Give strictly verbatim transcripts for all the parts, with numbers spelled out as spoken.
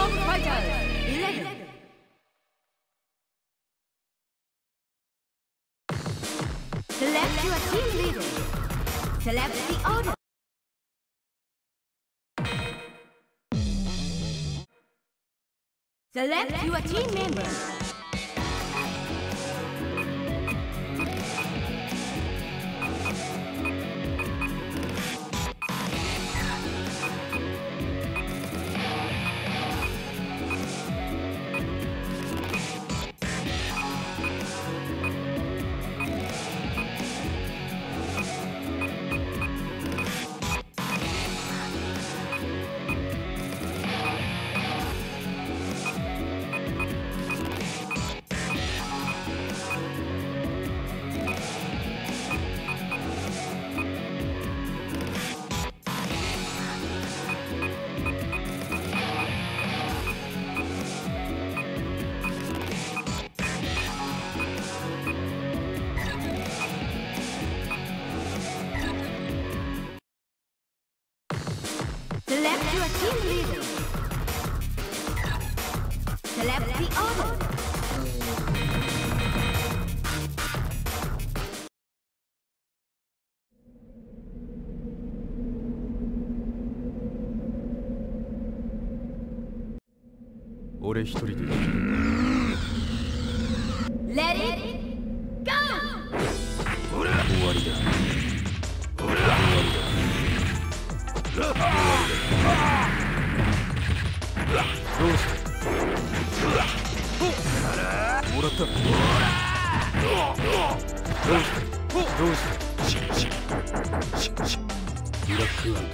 of Fighters eleven. Select your team leader. Select the order. Select your team member. Select your team leader. Select the order. 俺一人で Let it go! 終わりだ。終わりだ。終わりだ。どうした？もらった。どうした？どうした？ブラックアウト。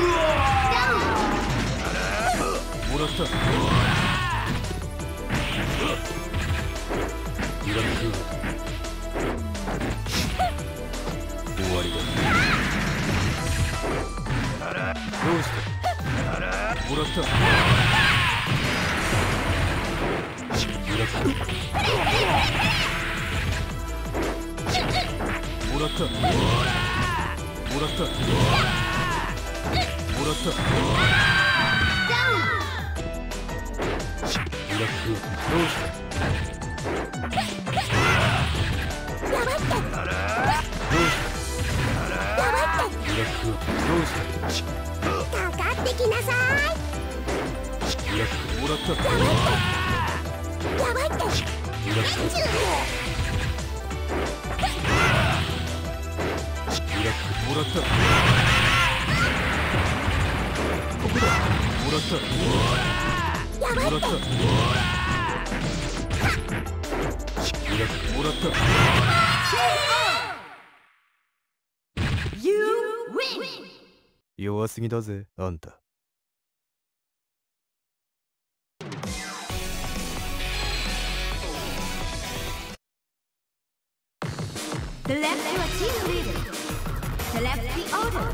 もらった。ブラックアウト。終わりだ。どうした？もらった。ブラック。もらった。もらった。もらった。ブラック。どうした？やばって。どうした？ブラック。どうした？ かかってきなさい。 ブラックもらった。 やばいって。 ブラック。ブラックもらった。ここだ。もらった。 やばいって。 ブラックもらった。 You win! 弱すぎだぜ、あんた。 Select your team leader. Select the order.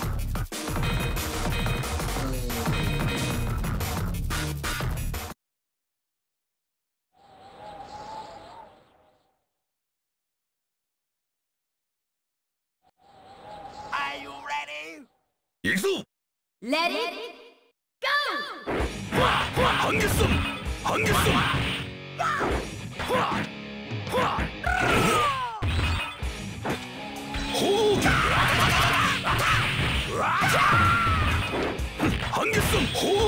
Are you ready? 行くぞ。 Let it go! ハンゲスン、ハンゲスン。ほう。ハンゲスン、ほう。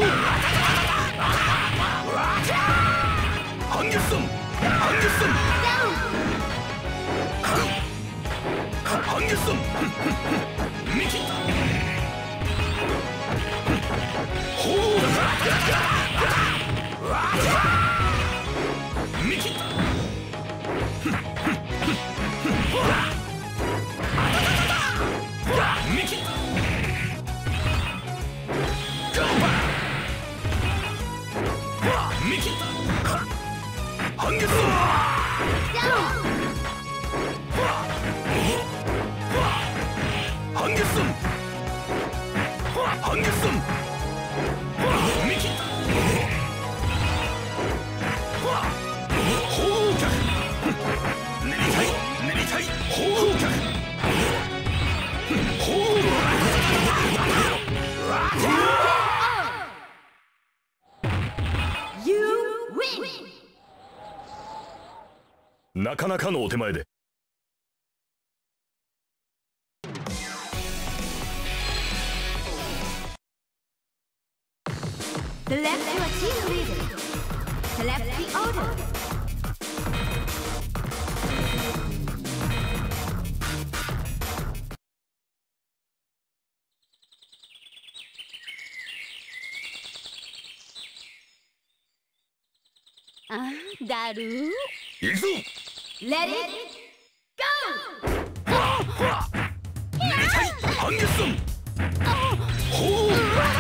ハンゲスン、ハンゲスン。ハンゲスン。見切った。ほう。見切った。見切った。見切った。ハンゲスン。ハンゲスン。ハンゲスン。見切った。砲脚。練りたい、練りたい。砲脚。砲。 なかなかのお手前で。 Select your team leader. Select the order. Ah, Daru. 行くぞ。 Let it go! 逃げたい半月さん。ほう。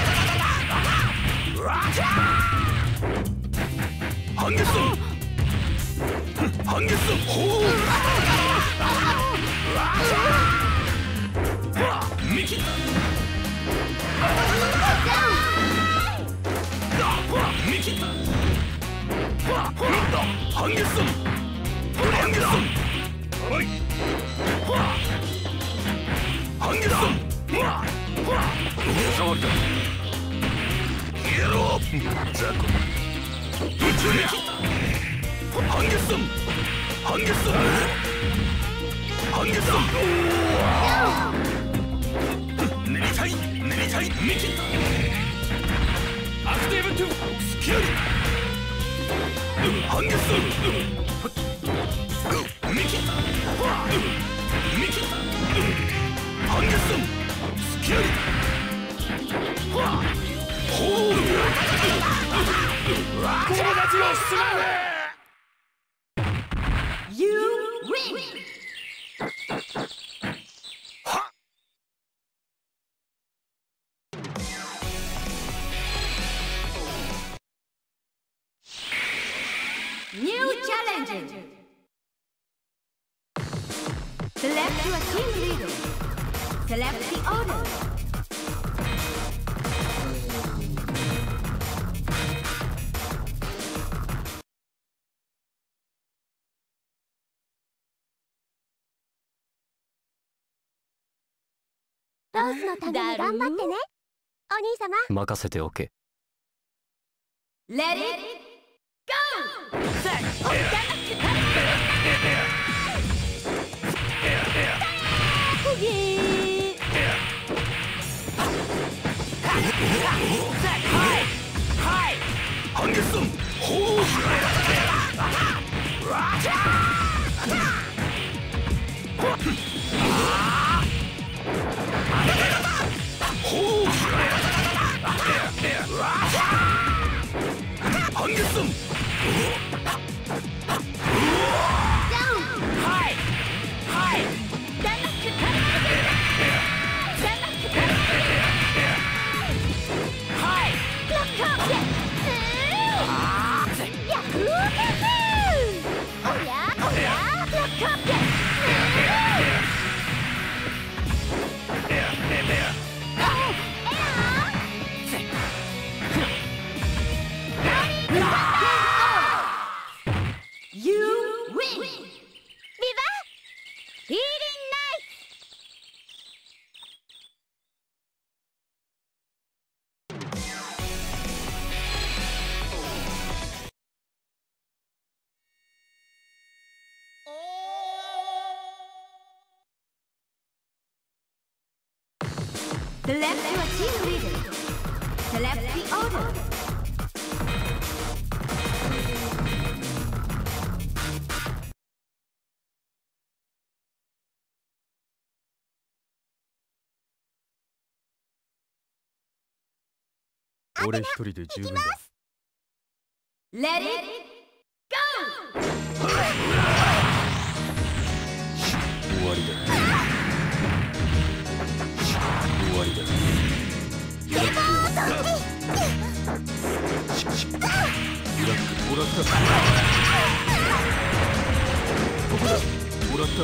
半月さん。半月さん。ほう。ミキ。ミキ。半月さん。半月さん。はい。半月さん。触りだ。やろう。ザコ。半月さん。半月さん。半月さん。練りたい。練りたい。ミキ。アクティブトゥスキル。半月さん。ミキ。ミキ。半月さん。スキル。ほう。友達をすまね。 You win! New challenger! Select your team leader. Select the order. Rose のために頑張ってね。お兄様。 任せておけ。 Let it go! 半月さん。ほう。半月さん。 You win! Viva! Healing Knight! Select your team leader. Select the order. Let 俺一人で十分だ。 Let it go! 終わりだ。終わりだ。揺らく。揺らく。もらった。ここだ。もらった。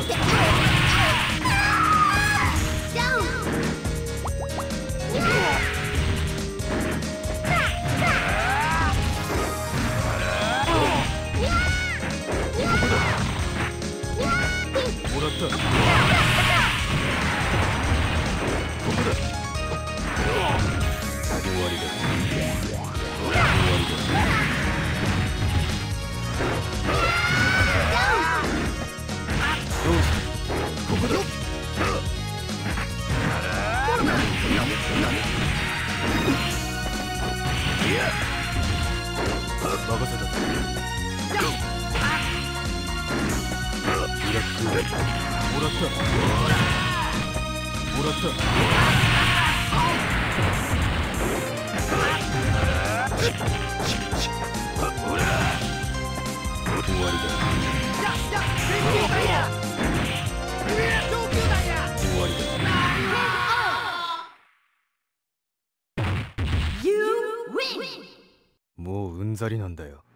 もううんざりなんだよ。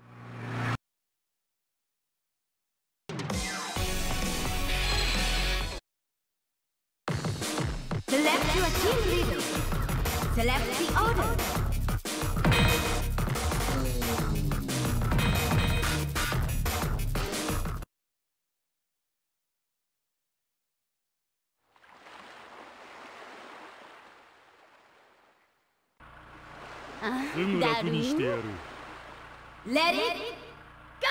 Select your team leader. Select the order. Let it go!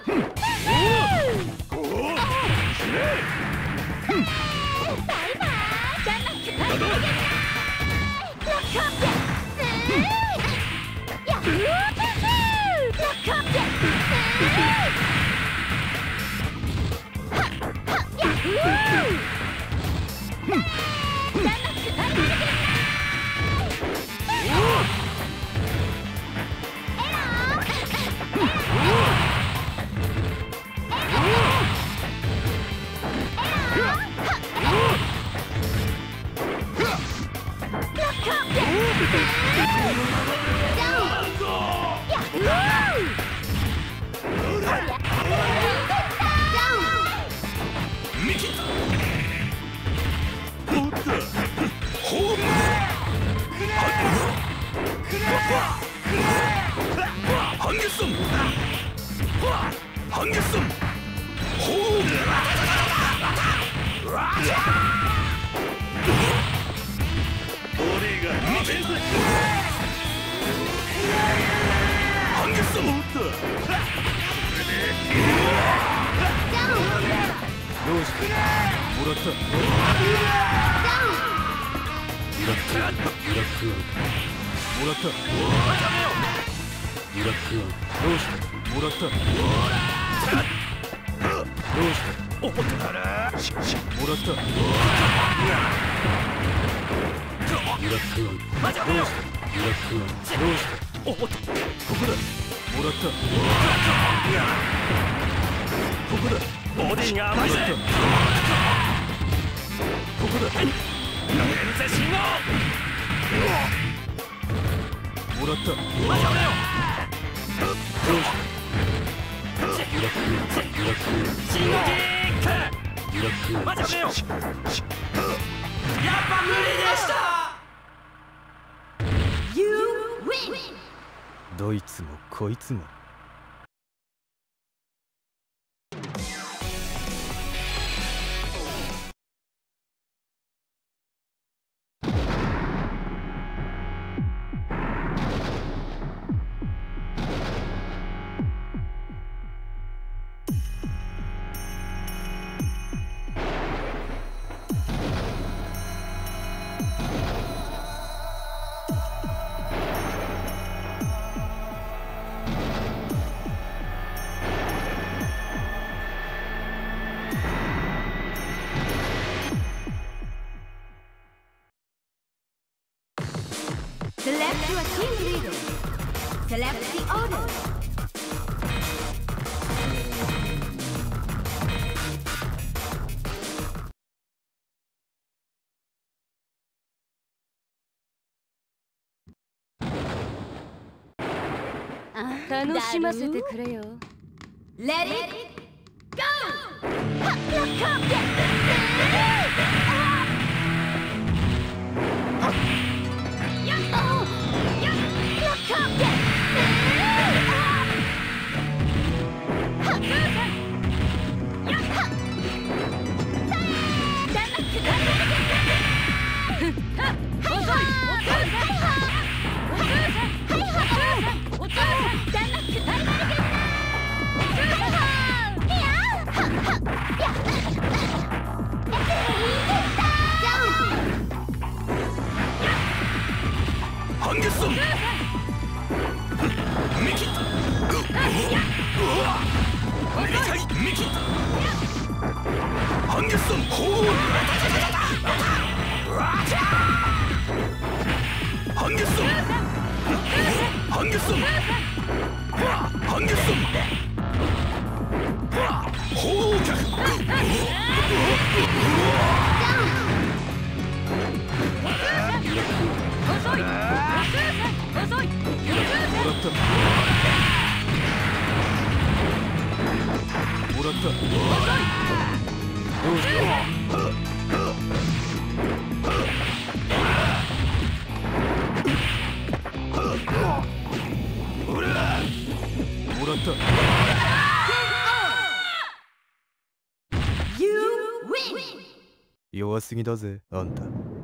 You win! どいつもこいつも。 Select your team leader. Select the order. Let it go! 半月寸ほう半月寸半月寸半月寸ほう脚遅い遅いもらったもらったどうもらった You win! 弱すぎだぜあんた。